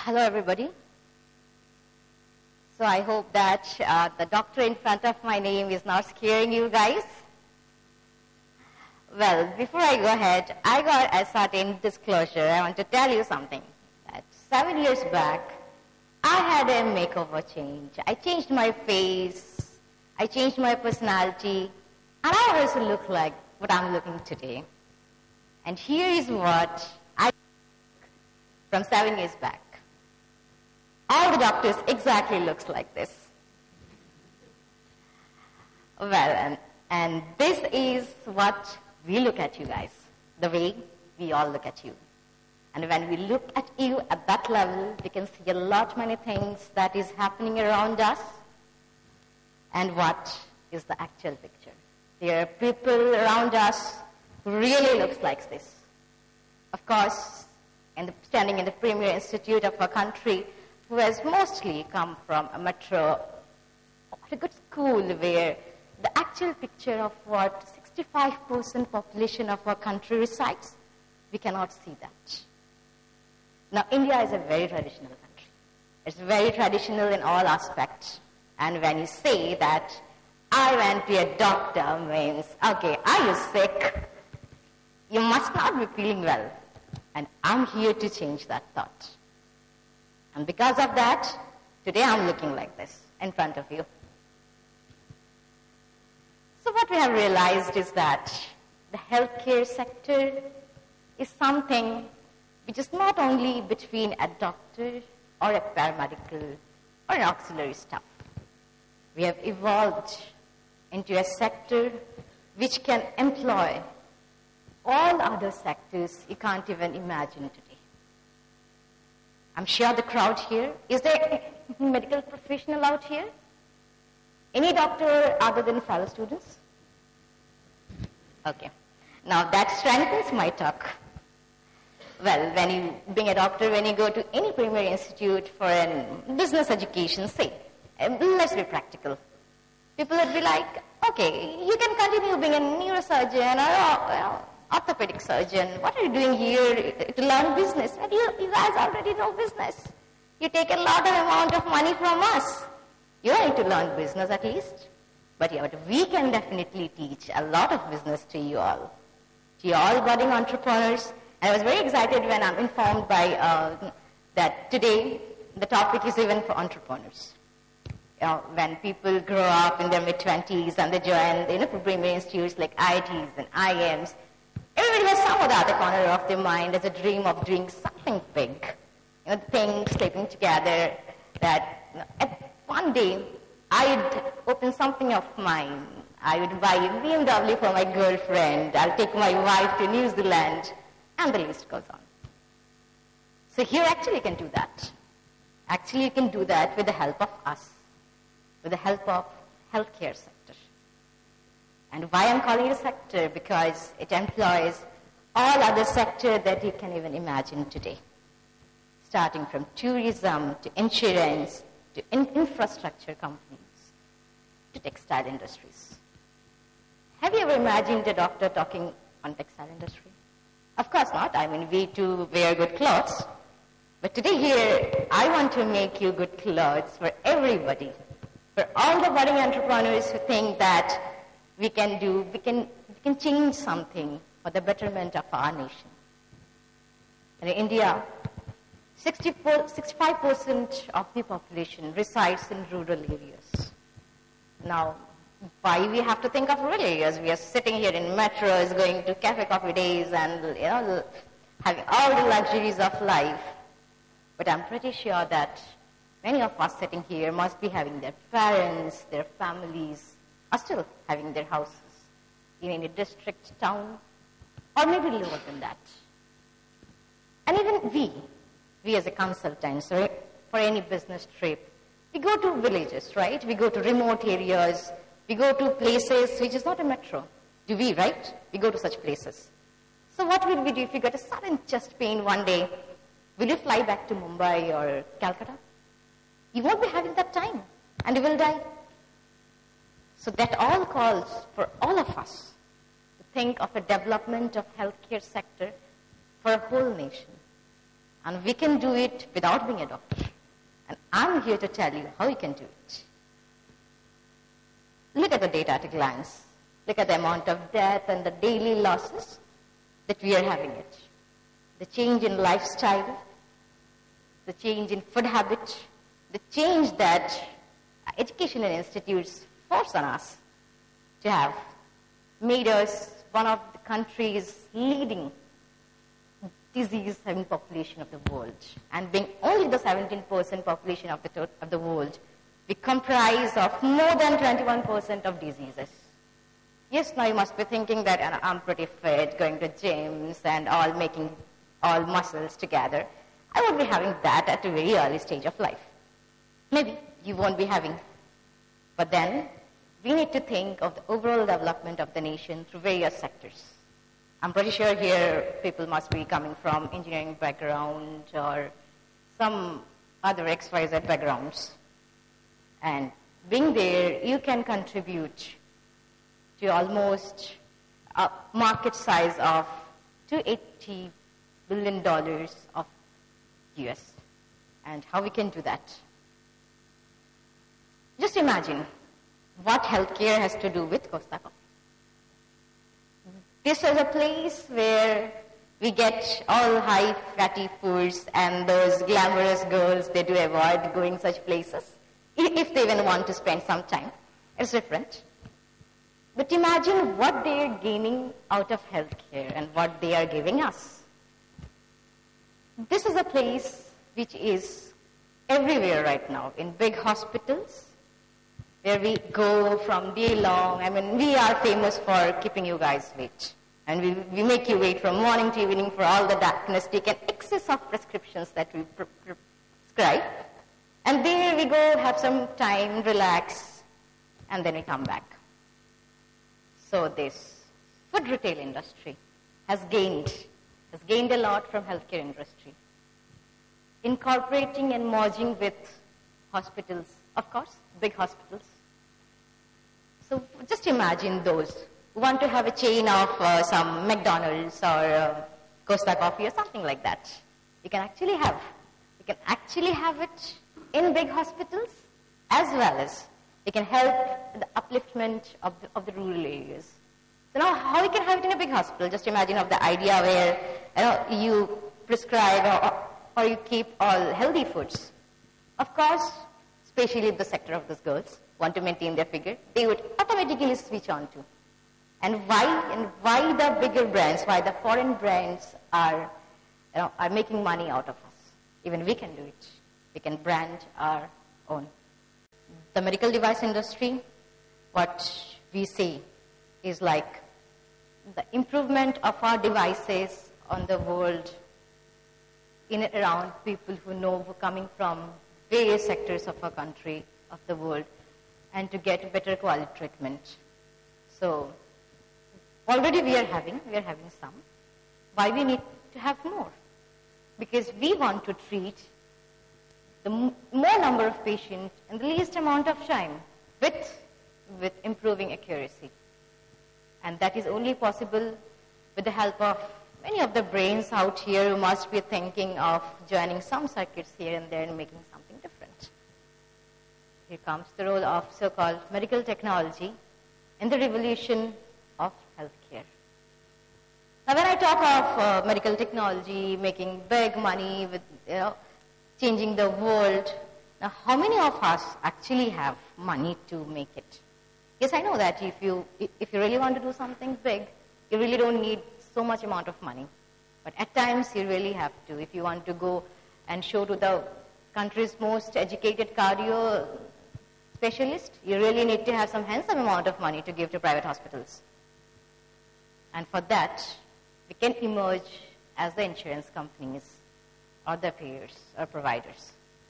Hello, everybody. So I hope that the doctor in front of my name is not scaring you guys. Well, before I go ahead, I got a certain disclosure. I want to tell you something. That 7 years back, I had a makeover change. I changed my face, I changed my personality, and I also look like what I'm looking today. And here is what I from 7 years back. All the doctors exactly looks like this. Well, and this is what we look at you guys, the way we all look at you. And when we look at you at that level, we can see a lot many things that is happening around us and what is the actual picture. There are people around us who really looks like this. Of course, standing in the premier institute of our country, who has mostly come from a metro or a good school where the actual picture of what 65% population of our country resides, we cannot see that. Now, India is a very traditional country. It's very traditional in all aspects. And when you say that I went to a doctor means, okay, are you sick? You must not be feeling well. And I'm here to change that thought. And because of that, today I'm looking like this in front of you. So what we have realized is that the healthcare sector is something which is not only between a doctor or a paramedical or an auxiliary staff. We have evolved into a sector which can employ all other sectors you can't even imagine today. I'm sure the crowd here, is there a medical professional out here? Any doctor other than fellow students? Okay. Now that strengthens my talk. Well, when you being a doctor, when you go to any primary institute for a business education, say, let's be practical. People would be like, okay, you can continue being a neurosurgeon or orthopedic surgeon. What are you doing here to learn business? And you guys already know business. You take a lot of amount of money from us. You don't need to learn business at least. But we can definitely teach a lot of business to you all budding entrepreneurs. And I was very excited when I'm informed by that today the topic is even for entrepreneurs. When people grow up in their mid-20s and they join primary institutes like IITs and IIMs, everybody has some or the other corner of their mind as a dream of doing something big. Things sleeping together that one day I would open something of mine. I would buy a BMW for my girlfriend. I'll take my wife to New Zealand. And the list goes on. So here actually you can do that. Actually you can do that with the help of us, with the help of healthcare sector. And why I'm calling it a sector? Because it employs all other sectors that you can even imagine today. Starting from tourism, to insurance, to infrastructure companies, to textile industries. Have you ever imagined a doctor talking on textile industry? Of course not. I mean, we too wear good clothes. But today here, I want to make you good clothes for everybody. For all the budding entrepreneurs who think that we can change something for the betterment of our nation. And in India, 65% of the population resides in rural areas. Now, why we have to think of rural areas? We are sitting here in metros, going to cafe coffee days and having all the luxuries of life. But I'm pretty sure that many of us sitting here must be having their parents, their families, are still having their houses in any district, town, or maybe lower than that. And even we as a consultants, right, for any business trip, we go to villages, right? We go to remote areas. We go to places which is not a metro. Do we, right? We go to such places. So what will we do if you get a sudden chest pain one day? Will you fly back to Mumbai or Calcutta? You won't be having that time and you will die. So that all calls for all of us to think of a development of healthcare sector for a whole nation. And we can do it without being a doctor. And I'm here to tell you how you can do it. Look at the data at a glance. Look at the amount of death and the daily losses that we are having it. The change in lifestyle, the change in food habit, the change that education and institutes force on us to have made us one of the country's leading disease-having population of the world. And being only the 17% population of the world, we comprise of more than 21% of diseases. Yes, now you must be thinking that I'm pretty fit, going to gyms and all making all muscles together. I won't be having that at a very early stage of life. Maybe you won't be having. But then we need to think of the overall development of the nation through various sectors. I'm pretty sure here people must be coming from engineering background or some other XYZ backgrounds. And being there, you can contribute to almost a market size of $280 billion of US. And how we can do that? Just imagine what healthcare has to do with Costa Coffee. This is a place where we get all high fatty foods, and those glamorous girls, they do avoid going such places, if they even want to spend some time. It's different. But imagine what they are gaining out of healthcare and what they are giving us. This is a place which is everywhere right now, in big hospitals, where we go from day long. I mean, we are famous for keeping you guys wait. And we make you wait from morning to evening for all the diagnostic and excess of prescriptions that we prescribe. And there we go, have some time, relax, and then we come back. So this food retail industry has gained a lot from healthcare industry. Incorporating and merging with hospitals, of course, big hospitals. So just imagine those who want to have a chain of some McDonald's or Costa Coffee or something like that. You can actually have it in big hospitals, as well as it can help the upliftment of the rural areas. So now how you can have it in a big hospital? Just imagine of the idea where you prescribe or you keep all healthy foods. Of course, especially the sector of those girls want to maintain their figure, they would automatically switch on to. And why the bigger brands, why the foreign brands are making money out of us? Even we can do it. We can brand our own. The medical device industry, what we say is like the improvement of our devices on the world in and around people who are coming from various sectors of our country, of the world, and to get better quality treatment. So already we are having some. Why we need to have more? Because we want to treat the more number of patients in the least amount of time with improving accuracy. And that is only possible with the help of many of the brains out here who must be thinking of joining some circuits here and there and making something different. Here comes the role of so-called medical technology in the revolution of healthcare. Now when I talk of medical technology, making big money with, changing the world, now how many of us actually have money to make it? Yes, I know that if you really want to do something big, you really don't need so much amount of money. But at times you really have to. If you want to go and show to the country's most educated cardio specialist, you really need to have some handsome amount of money to give to private hospitals. And for that, we can emerge as the insurance companies or the payers or providers.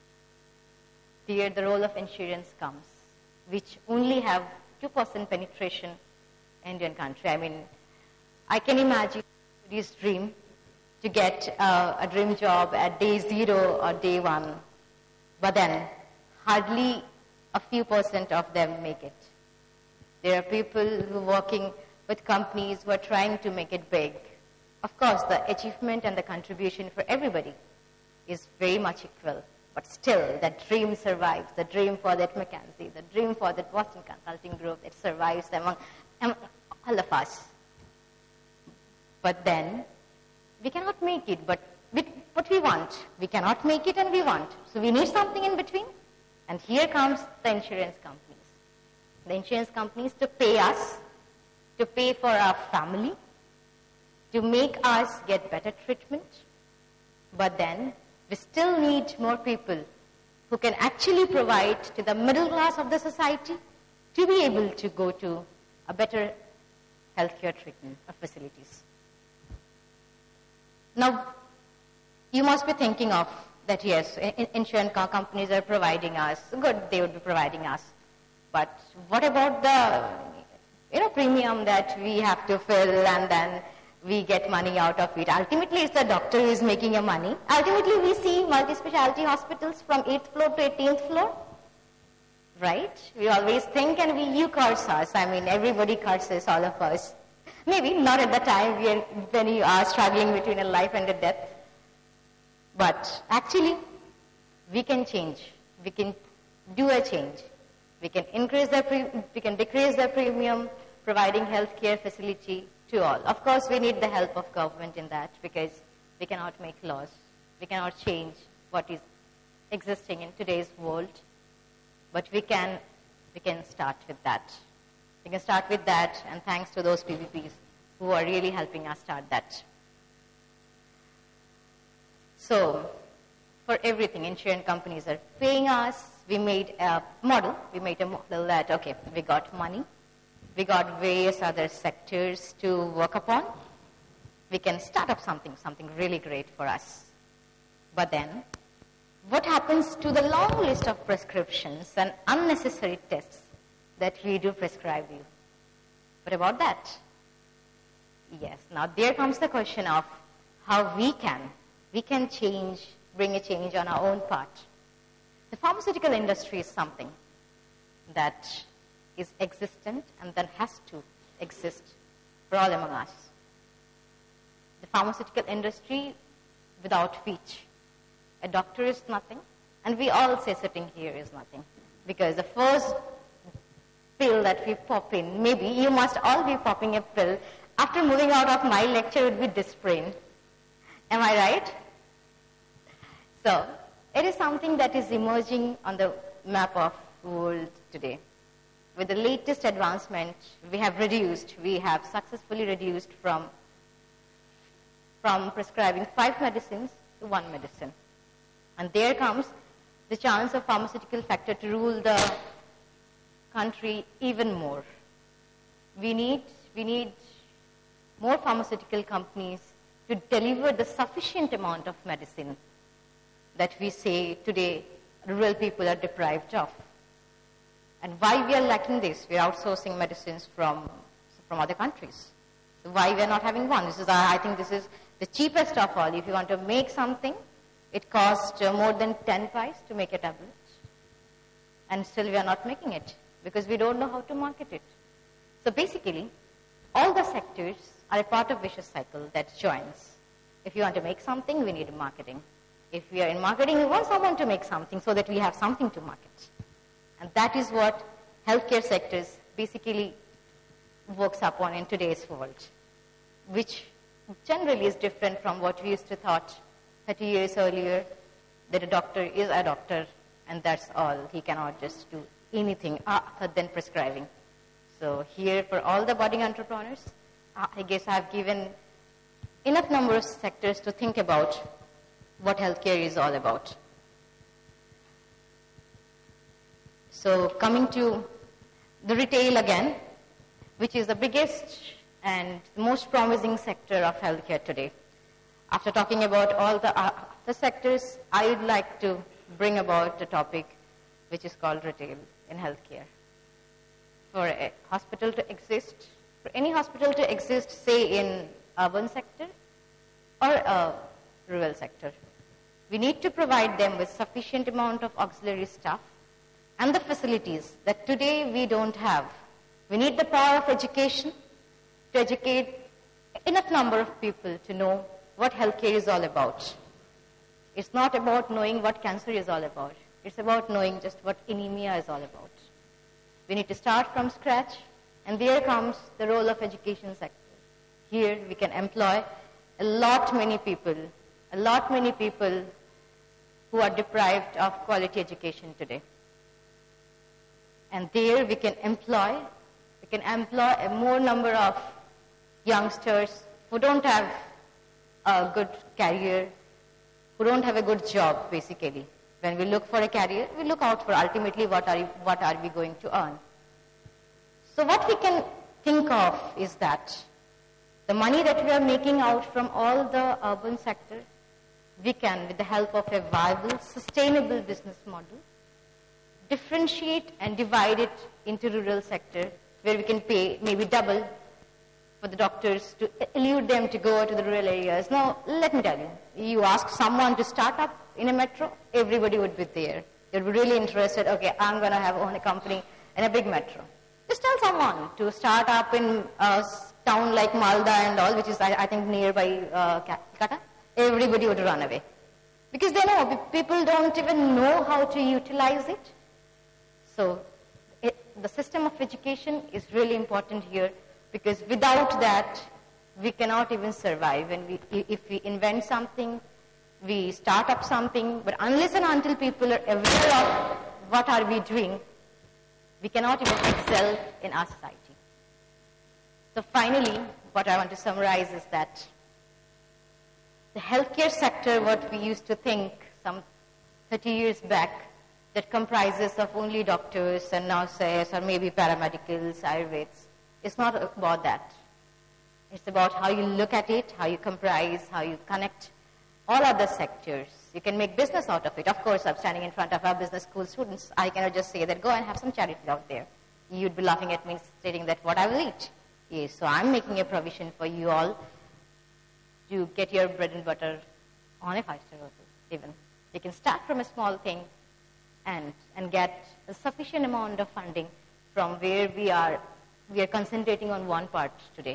Here the role of insurance comes, which only have 2% penetration in Indian country. I mean, I can imagine this dream to get a dream job at day 0 or day 1, but then hardly a few % of them make it. There are people who are working with companies who are trying to make it big. Of course, the achievement and the contribution for everybody, is very much equal. But still, that dream survives, the dream for that McKinsey, the dream for that Boston Consulting Group, it survives among all of us. But then, we cannot make it, but what we want. We cannot make it and we want. So we need something in between. And here comes the insurance companies. The insurance companies to pay us, to pay for our family, to make us get better treatment. But then, we still need more people who can actually provide to the middle class of the society to be able to go to a better healthcare treatment or facilities. Now, you must be thinking of that, yes, insurance companies are providing us. Good, they would be providing us. But what about the premium that we have to fill and then we get money out of it? Ultimately, it's the doctor who is making your money. Ultimately, we see multi-specialty hospitals from 8th floor to 18th floor. Right? We always think and you curse us. I mean, everybody curses all of us. Maybe not at the time when you are struggling between a life and a death. But actually, we can change. We can do a change. We can decrease the premium, providing healthcare facility to all. Of course, we need the help of government in that because we cannot make laws. We cannot change what is existing in today's world. But we can start with that. We can start with that, and thanks to those PPPs who are really helping us start that. So, for everything, insurance companies are paying us. We made a model. That, okay, we got money. We got various other sectors to work upon. We can start up something really great for us. But then, what happens to the long list of prescriptions and unnecessary tests that we do prescribe you? What about that? Yes, now there comes the question of how we can change, bring a change on our own part. The pharmaceutical industry is something that is existent and that has to exist for all among us. The pharmaceutical industry without which a doctor is nothing, and we all say sitting here is nothing. Because the first pill that we pop in, maybe you must all be popping a pill, after moving out of my lecture would be Disprin. Am I right? So, it is something that is emerging on the map of world today. With the latest advancement, we have successfully reduced from prescribing 5 medicines to 1 medicine. And there comes the chance of pharmaceutical factor to rule the country even more. We need more pharmaceutical companies to deliver the sufficient amount of medicine that we say today rural people are deprived of. And why we are lacking this? We are outsourcing medicines from other countries. So why we are not having one? I think this is the cheapest of all. If you want to make something, it costs more than 10 pice to make a tablet. And still we are not making it because we don't know how to market it. So basically, all the sectors are a part of vicious cycle that joins. If you want to make something, we need marketing. If we are in marketing, we want someone to make something so that we have something to market. And that is what healthcare sectors basically works upon in today's world, which generally is different from what we used to thought 30 years earlier, that a doctor is a doctor and that's all. He cannot just do anything other than prescribing. So here for all the budding entrepreneurs, I guess I've given enough number of sectors to think about what healthcare is all about. So coming to the retail again, which is the biggest and most promising sector of healthcare today. After talking about all the sectors, I would like to bring about a topic which is called retail in healthcare. For a hospital to exist, for any hospital to exist, say in urban sector or a rural sector, we need to provide them with sufficient amount of auxiliary staff and the facilities that today we don't have. We need the power of education to educate enough number of people to know what healthcare is all about. It's not about knowing what cancer is all about. It's about knowing just what anemia is all about. We need to start from scratch, and there comes the role of education sector. Here we can employ a lot many people who are deprived of quality education today. And there we can employ a more number of youngsters who don't have a good career, who don't have a good job, basically. When we look for a career, we look out for ultimately what are we going to earn. So what we can think of is that the money that we are making out from all the urban sector, we can, with the help of a viable, sustainable business model, differentiate and divide it into rural sector, where we can pay maybe double for the doctors to elude them to go to the rural areas. Now, let me tell you, you ask someone to start up in a metro, everybody would be there. They'd be really interested, okay, I'm going to own a company in a big metro. Just tell someone to start up in a town like Malda and all, which is, I think, nearby Calcutta. Everybody would run away. Because they know, people don't even know how to utilize it. So, the system of education is really important here, because without that, we cannot even survive. And if we invent something, we start up something, but unless and until people are aware of what are we doing, we cannot even excel in our society. So finally, what I want to summarize is that the healthcare sector, what we used to think some 30 years back, that comprises of only doctors and nurses or maybe paramedicals, Ayurveds, it's not about that. It's about how you look at it, how you comprise, how you connect all other sectors. You can make business out of it. Of course, I'm standing in front of our business school students. I cannot just say that, go and have some charity out there. You'd be laughing at me stating that what I will eat. Yes, so I'm making a provision for you all to get your bread and butter on a 5-star hotel even. You can start from a small thing and get a sufficient amount of funding from where we are concentrating on one part today.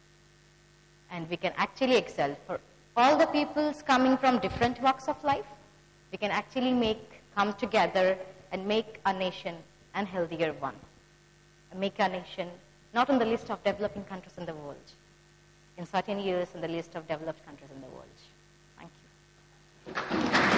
And we can actually excel. For all the peoples coming from different walks of life, we can actually come together and make a nation a healthier one. Make our nation not on the list of developing countries in the world, in certain years in the list of developed countries in the world. Thank you.